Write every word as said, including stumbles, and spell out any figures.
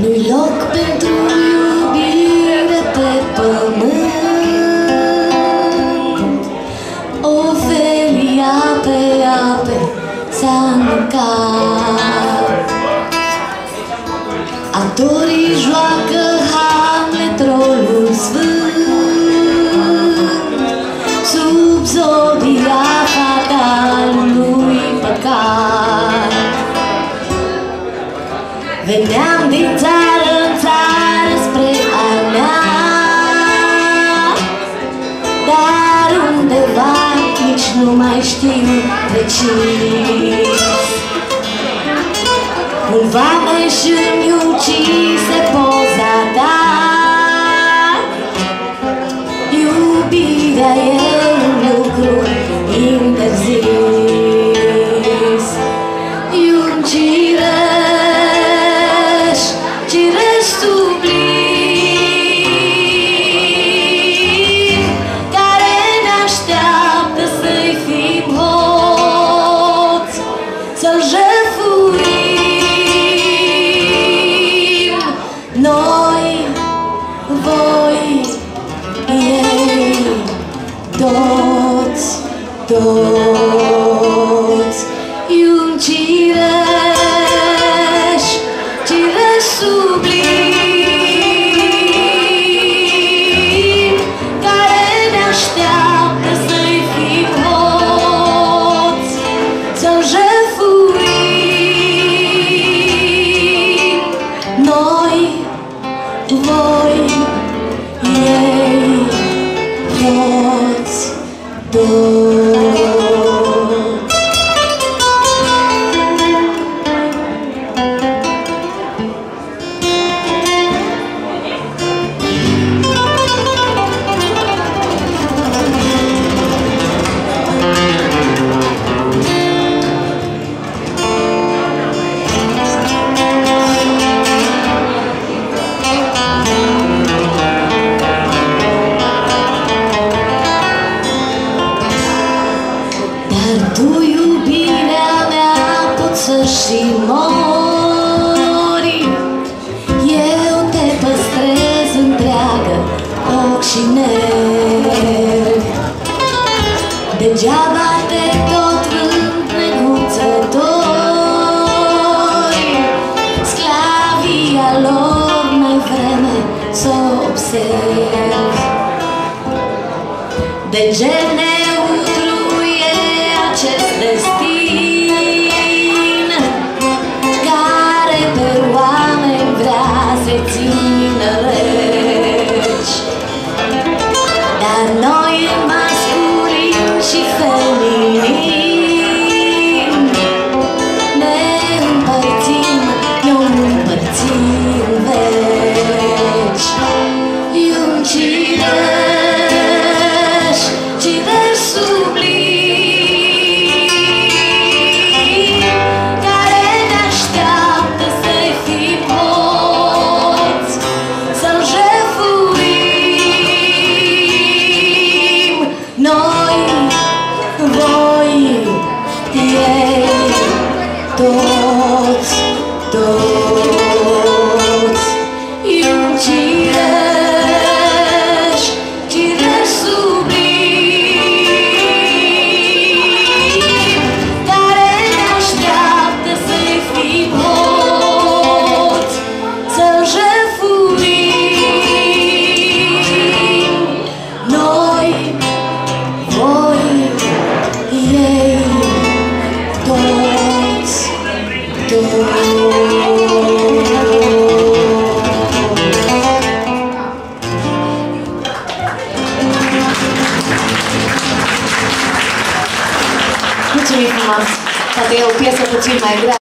Nu-i loc pentru iubire pe pământ. Ofelia pe ape s-a înnecat. Actorii joacă Hamlet, rolul sfânt, sub zodia fatalului păcat. Veneam din țară în țară spre a mea, dar undeva nici nu mai știu precis. Un vameș îmi ucise poza ta. Iubirea e un lucru interzis. E un cireș, cireș sublim, care ne așteaptă să-i fim hoți, să-l jefuim. Noi, voi, ei, toți, toți. E un cireș, cireș sublim, care ne așteaptă să-i fim hoți, să-l jefuim. Noi, voi, ei, toți, toți. Tu, iubirea mea, poți să-și mori. Eu te păstrez întreagă, ochi și nervi. Degeaba te tot vând neguțători, sclavia lor mai vreme s-o observi. De ce neutru acest destin, care pe oameni vrea să-i țină reci? Dar noi în masculin și feminin ne împărțim, ne împărțim veci. E un cireș, cireș sublim, care ne așteaptă să-i fim hoți, să-l jefuim. Noi, voi, ei, toți, toți. E un cireș, cireș sublim, care ne așteaptă să-i fim hoți, să-l jefuim. Noi, voi, ei, toți, toți. Mulțumim frumos! Poate e o piesă puțin mai grea.